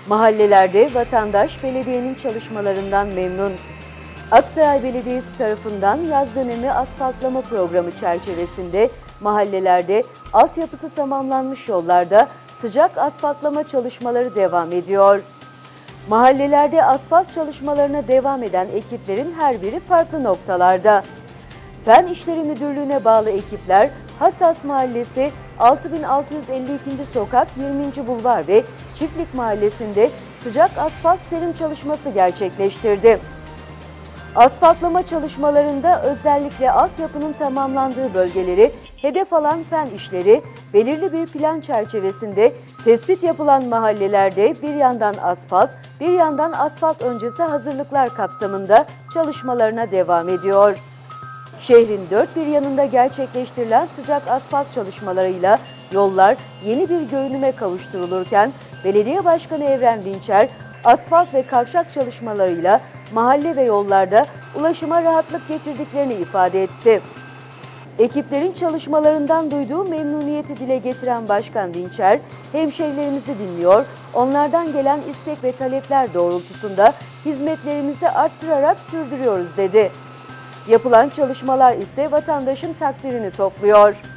Mahallelerde vatandaş belediyenin çalışmalarından memnun. Aksaray Belediyesi tarafından yaz dönemi asfaltlama programı çerçevesinde mahallelerde altyapısı tamamlanmış yollarda sıcak asfaltlama çalışmaları devam ediyor. Mahallelerde asfalt çalışmalarına devam eden ekiplerin her biri farklı noktalarda. Fen İşleri Müdürlüğü'ne bağlı ekipler Hassas Mahallesi 6652. Sokak 20. Bulvar ve Çiftlik Mahallesi'nde sıcak asfalt serim çalışması gerçekleştirdi. Asfaltlama çalışmalarında özellikle altyapının tamamlandığı bölgeleri hedef alan Fen İşleri, belirli bir plan çerçevesinde tespit yapılan mahallelerde bir yandan asfalt, bir yandan asfalt öncesi hazırlıklar kapsamında çalışmalarına devam ediyor. Şehrin dört bir yanında gerçekleştirilen sıcak asfalt çalışmalarıyla yollar yeni bir görünüme kavuşturulurken Belediye Başkanı Evren Dinçer, asfalt ve kavşak çalışmalarıyla mahalle ve yollarda ulaşıma rahatlık getirdiklerini ifade etti. Ekiplerin çalışmalarından duyduğu memnuniyeti dile getiren Başkan Dinçer, hemşehrilerimizi dinliyor, onlardan gelen istek ve talepler doğrultusunda hizmetlerimizi arttırarak sürdürüyoruz dedi. Yapılan çalışmalar ise vatandaşın takdirini topluyor.